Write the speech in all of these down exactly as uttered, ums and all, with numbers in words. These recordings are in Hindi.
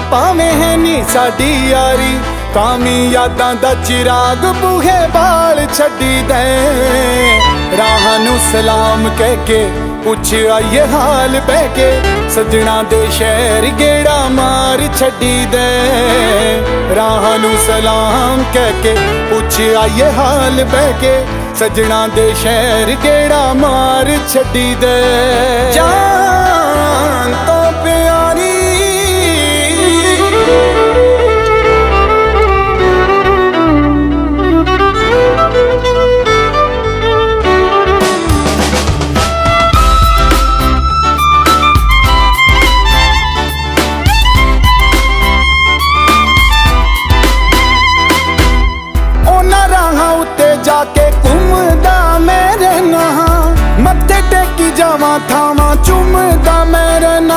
भावें है नी साडी यारी, कामी यादां दा चिराग बूहे बाल छड्डी दे। राह नू सलाम कह के पुछ आइए हाल बह के, सजना दे शहर गेड़ा मार छड्डी दे। राह नू सलाम कह के पुछ आइए हाल बह के, सजना दे शहर गेड़ा मार छड्डी दे। जान तो प्यारी जाके घूमदा मैं रहना, मत्थे टेकी जावा थावा चुमदा मैं रहना।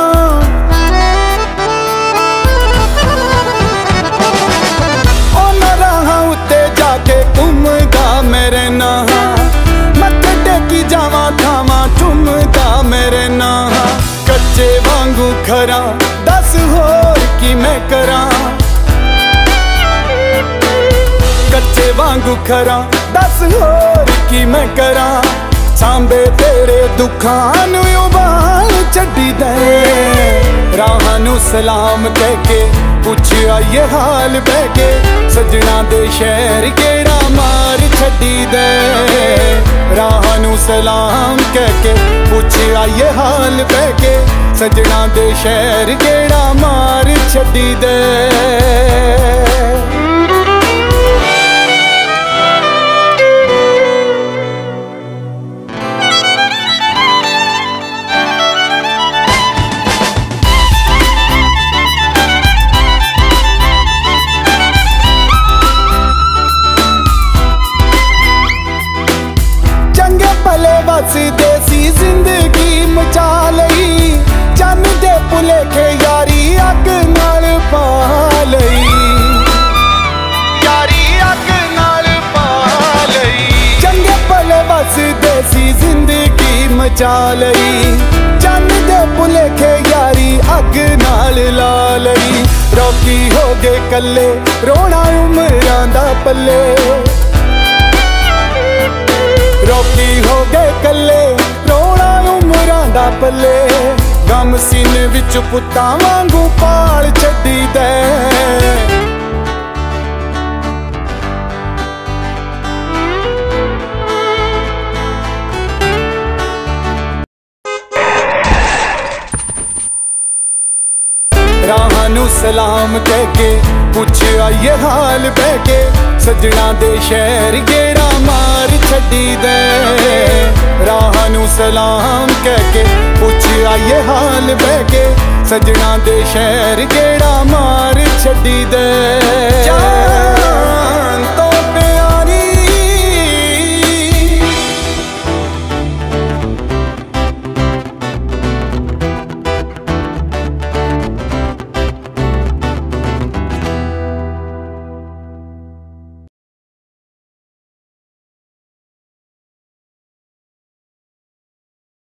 उन्हां राहां उत्ते जाके घूमदा मैं रहना, मत्थे टेकी जावा थावा चुमदा मैं रहना। कच्चे वांगू खरा दस होर की मैं करा, कच्चे वांगू खरा दस होर की मैं करा। सांबे तेरे दुखां नू उबाल छड्डी दे। राह नू सलाम कह के पुछ आइए हाल बह के, सजना दे शहर गेड़ा मार छड्डी दे। राह नू सलाम कह के पुछ आइए हाल बह के, सजना दे शहर गेड़ा मार छड्डी दे। बस देसी जिंदगी मचा लई, चन दे भुलेखे यारी अग नाल पा लई। यारी अग नाल पा लई। चंगे भले बस देसी जिंदगी मचा लई, चन दे भुलेखे यारी अग नाल ला लई। रोकी हो गए कल्ले रोना उमरां दा पल्ले, रोकी हो गए कल्ले रोना उमरां दा पल्ले। गम सीने विच पुत्तां वांगू पाल छड्डी दे। राह नू सलाम कह के पुछ आइए हाल बह के, सजना दे शहर गेड़ा मार छड्डी दे। राह नू सलाम कह के पुछ आइए हाल बह के, सजना दे शहर गेड़ा मार छड्डी दे।